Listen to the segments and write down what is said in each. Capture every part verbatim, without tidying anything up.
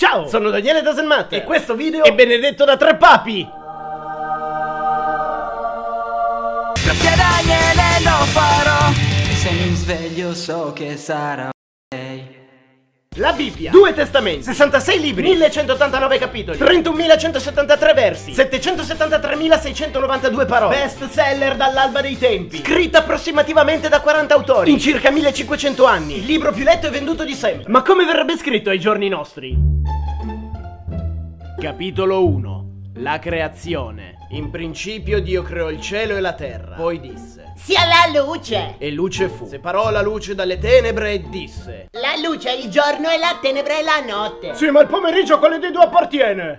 Ciao, sono Daniele Daselmatter e questo video è benedetto da tre papi. Grazie a Daniele lo farò, e se mi sveglio so che sarà lei. La Bibbia, due testamenti, sessantasei libri, millecentottantanove capitoli, trentunomilacentosettantatré versi, settecentosettantatremilaseicentonovantadue parole, best seller dall'alba dei tempi, scritta approssimativamente da quaranta autori, in circa millecinquecento anni, il libro più letto e venduto di sempre. Ma come verrebbe scritto ai giorni nostri? Capitolo uno. La creazione. In principio Dio creò il cielo e la terra, poi disse: sia la luce. E luce fu. Separò la luce dalle tenebre e disse: La luce è il giorno e la tenebra è la notte. Sì, ma il pomeriggio a quale dei due appartiene?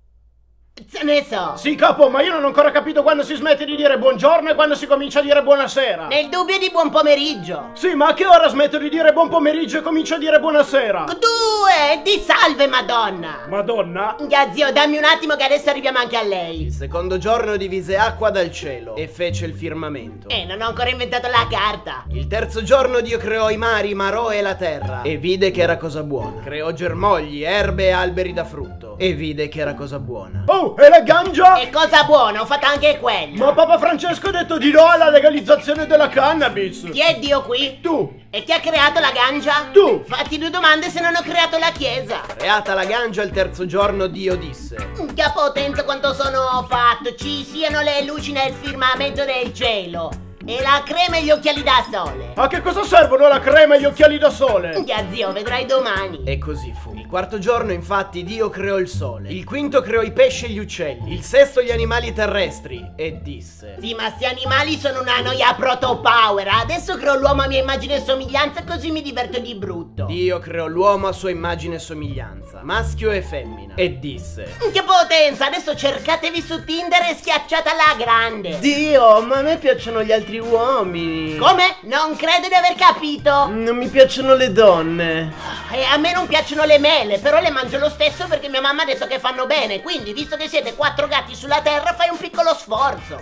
Se ne so. Sì, capo, ma io non ho ancora capito quando si smette di dire buongiorno e quando si comincia a dire buonasera. Nel dubbio di buon pomeriggio. Sì, ma a che ora smetto di dire buon pomeriggio e comincio a dire buonasera? Due, di salve Madonna. Madonna? Ya zio, dammi un attimo che adesso arriviamo anche a lei. Il secondo giorno divise acqua dal cielo e fece il firmamento. Eh, non ho ancora inventato la carta. Il terzo giorno Dio creò i mari, Marò e la terra e vide che era cosa buona. Creò germogli, erbe e alberi da frutto e vide che era cosa buona. Oh, e la ganja? E cosa buona, ho fatto anche quello. Ma Papa Francesco ha detto di no alla legalizzazione della cannabis. Chi è Dio qui? Tu. E chi ha creato la ganja? Tu. Fatti due domande se non ho creato la chiesa. Creata la ganja il terzo giorno Dio disse: Che potenza quanto sono fatto. Ci siano le luci nel firmamento del cielo e la crema e gli occhiali da sole. A che cosa servono la crema e gli occhiali da sole? Ya zio, vedrai domani. E così fu. Il quarto giorno infatti Dio creò il sole. Il quinto creò i pesci e gli uccelli. Il sesto gli animali terrestri. E disse: Sì, ma sti animali sono una noia proto power. Adesso creo l'uomo a mia immagine e somiglianza, così mi diverto di brutto. Dio creò l'uomo a sua immagine e somiglianza, maschio e femmina. E disse: Che potenza, adesso cercatevi su Tinder e schiacciata la grande. Dio, ma a me piacciono gli altri uomini. Come? Non credo di aver capito. Non mi piacciono le donne. E a me non piacciono le mele, però le mangio lo stesso perché mia mamma ha detto che fanno bene. Quindi, visto che siete quattro gatti sulla terra, fai un piccolo sforzo.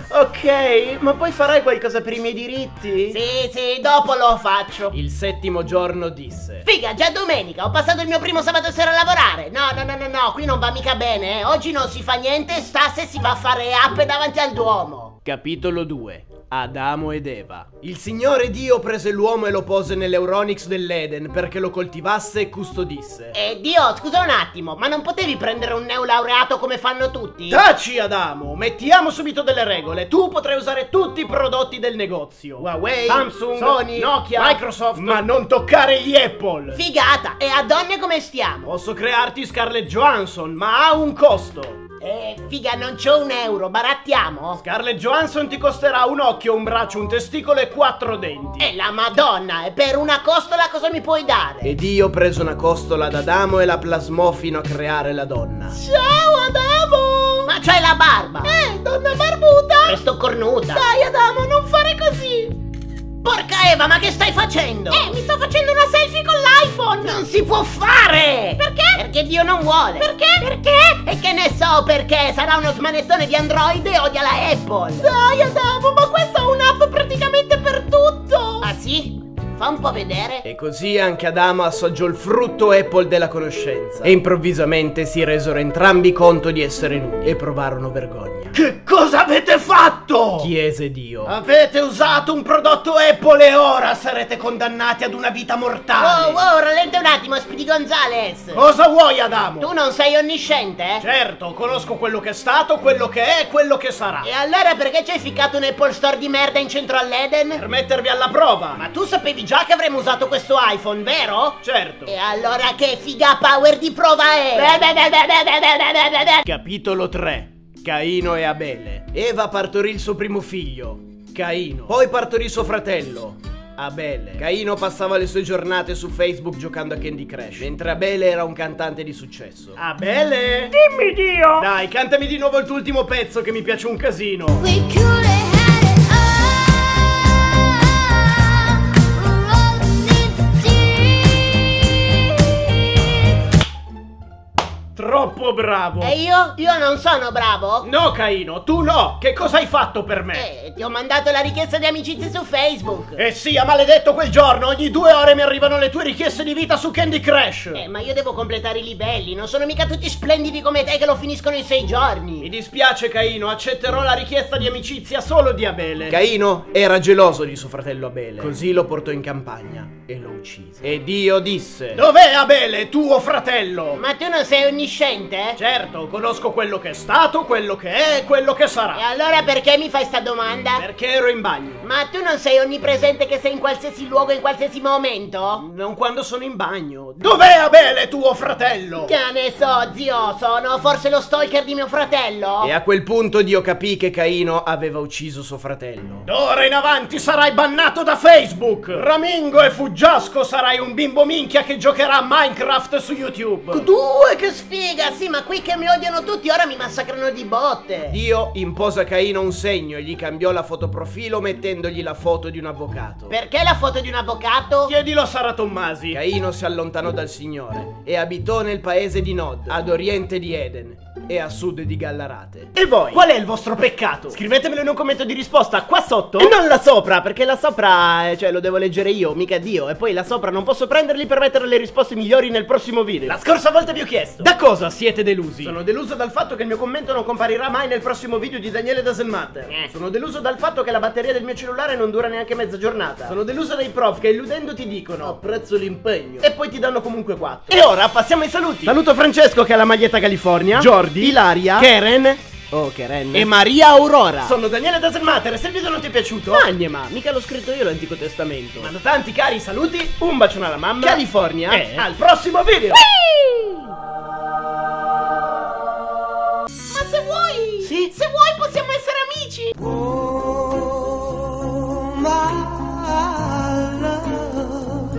Ok, ma poi farai qualcosa per i miei diritti? Sì, sì, dopo lo faccio. Il settimo giorno disse: Figa, già domenica, ho passato il mio primo sabato sera a lavorare. No, no, no, no, no, qui non va mica bene, eh. Oggi non si fa niente, stasera si va a fare app davanti al Duomo. Capitolo due. Adamo ed Eva. Il Signore Dio prese l'uomo e lo pose nell'Euronix dell'Eden perché lo coltivasse e custodisse. Eh, Dio, scusa un attimo, ma non potevi prendere un neolaureato come fanno tutti? Taci, Adamo, mettiamo subito delle regole. Tu potrai usare tutti i prodotti del negozio: Huawei, Samsung, Sony, Nokia, Microsoft, ma non toccare gli Apple. Figata, e a donne come stiamo? Posso crearti Scarlett Johansson, ma ha un costo. Eh, figa, non c'ho un euro, barattiamo? Scarlett Johansson ti costerà un occhio, un braccio, un testicolo e quattro denti. E la Madonna, e per una costola cosa mi puoi dare? Ed io preso una costola da Adamo e la plasmò fino a creare la donna. Ciao Adamo! Ma c'hai la barba? Eh, donna barbuta? Resto cornuta. Dai Adamo, non fare così. Porca Eva, ma che stai facendo? Eh, mi sto facendo una selfie con l'iPhone. Non si può fare. Perché? Perché Dio non vuole. Perché? Perché? E che ne so perché. Sarà uno smanettone di Android e odia la Apple. Dai Adamo, ma questa è un'app praticamente per tutto. Ah sì? Fa un po' vedere. E così anche Adamo assaggiò il frutto Apple della conoscenza. E improvvisamente si resero entrambi conto di essere nudi e provarono vergogna. Che cosa avete fatto? Chiese Dio. Avete usato un prodotto Apple e ora sarete condannati ad una vita mortale. Wow, wow, rallenta un attimo, Speedy Gonzales. Cosa vuoi, Adamo? Tu non sei onnisciente? Certo, conosco quello che è stato, quello che è e quello che sarà. E allora perché ci hai ficcato un Apple Store di merda in centro all'Eden? Per mettervi alla prova. Ma tu sapevi già che avremmo usato questo iPhone, vero? Certo. E allora che figa power di prova è? Capitolo tre. Caino e Abele. Eva partorì il suo primo figlio, Caino. Poi partorì suo fratello, Abele. Caino passava le sue giornate su Facebook giocando a Candy Crush, mentre Abele era un cantante di successo. Abele? Dimmi Dio! Dai, cantami di nuovo il tuo ultimo pezzo che mi piace un casino. We could have had it all, rolling in the deep. Troppo bravo. E io? Io non sono bravo? No, Caino, tu no. Che cosa hai fatto per me? Eh, ti ho mandato la richiesta di amicizia su Facebook. Eh sì, a maledetto quel giorno. Ogni due ore mi arrivano le tue richieste di vita su Candy Crush. Eh, ma io devo completare i livelli. Non sono mica tutti splendidi come te che lo finiscono in sei giorni. Mi dispiace, Caino, accetterò la richiesta di amicizia solo di Abele. Caino era geloso di suo fratello Abele. Così lo portò in campagna e lo uccise. E Dio disse: dov'è Abele, tuo fratello? Ma tu non sei onnisciente? Certo, conosco quello che è stato, quello che è e quello che sarà. E allora perché mi fai sta domanda? Perché ero in bagno. Ma tu non sei onnipresente che sei in qualsiasi luogo, in qualsiasi momento? Non quando sono in bagno. Dov'è Abele, tuo fratello? Che ne so, zio, sono forse lo stalker di mio fratello? E a quel punto Dio capì che Caino aveva ucciso suo fratello. D'ora in avanti sarai bannato da Facebook. Ramingo e Fuggiasco sarai un bimbo minchia che giocherà a Minecraft su YouTube. Due, che sfiga! Sì, ma qui che mi odiano tutti ora mi massacrano di botte. Dio impose a Caino un segno e gli cambiò la fotoprofilo mettendogli la foto di un avvocato. Perché la foto di un avvocato? Chiedilo a Sara Tommasi. Caino si allontanò dal Signore e abitò nel paese di Nod, ad oriente di Eden e a sud di Gallarate. E voi? Qual è il vostro peccato? Scrivetemelo in un commento di risposta qua sotto e non là sopra, perché là sopra, eh, cioè lo devo leggere io, mica Dio. E poi là sopra non posso prenderli per mettere le risposte migliori nel prossimo video. La scorsa volta vi ho chiesto: da cosa siete delusi? Sono deluso dal fatto che il mio commento non comparirà mai nel prossimo video di Daniele Doesn't Matter. eh. Sono deluso dal fatto che la batteria del mio cellulare non dura neanche mezza giornata. Sono deluso dai prof che illudendo ti dicono apprezzo l'impegno e poi ti danno comunque quattro. E ora passiamo ai saluti. Saluto Francesco che ha la maglietta California, Jordi, Ilaria, Karen, oh Karen, e Maria Aurora. Sono Daniele Doesn't Matter e se il video non ti è piaciuto, Agne, ma mica l'ho scritto io l'Antico Testamento. Mando tanti cari saluti, un bacione alla mamma, California, e al prossimo video. Ma se vuoi, Sì? se vuoi possiamo essere amici. Oh, my love,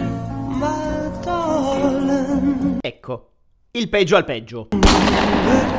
my darling. Ecco, il peggio al peggio. But